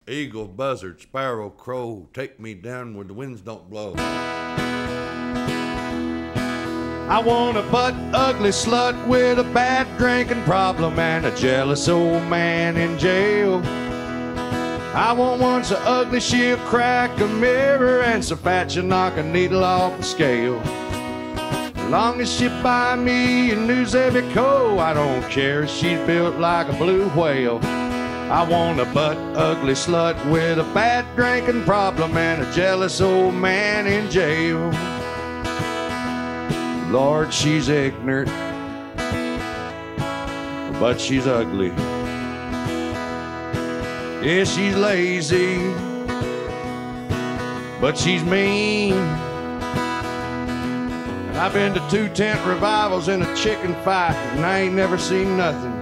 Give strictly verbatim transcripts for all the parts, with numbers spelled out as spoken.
Eagle, buzzard, sparrow, crow, take me down where the winds don't blow. I want a butt ugly slut with a bad drinking problem and a jealous old man in jail. I want one so ugly she'll crack a mirror and so fat she'll knock a needle off the scale. As long as she buy me a new Zebico, I don't care if she's built like a blue whale. I want a butt ugly slut with a bad drinking problem and a jealous old man in jail. Lord, she's ignorant, but she's ugly. Yeah, she's lazy, but she's mean. And I've been to two tent revivals and a chicken fight, and I ain't never seen nothing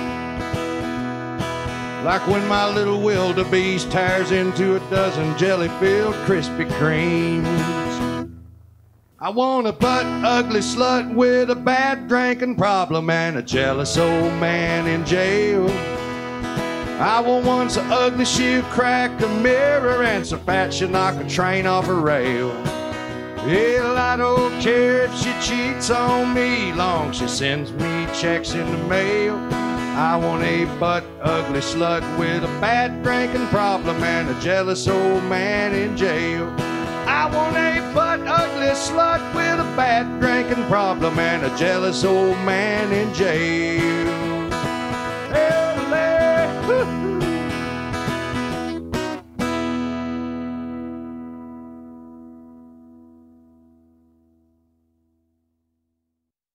like when my little wildebeest tears into a dozen jelly-filled Krispy Kremes. I want a butt ugly slut with a bad drinking problem and a jealous old man in jail. I want one so ugly she'll crack a mirror and so fat she'll knock a train off a rail. Well, I don't care if she cheats on me, long she sends me checks in the mail. I want a butt ugly slut with a bad drinking problem and a jealous old man in jail. I want a butt ugly slut with a bad drinking problem and a jealous old man in jail.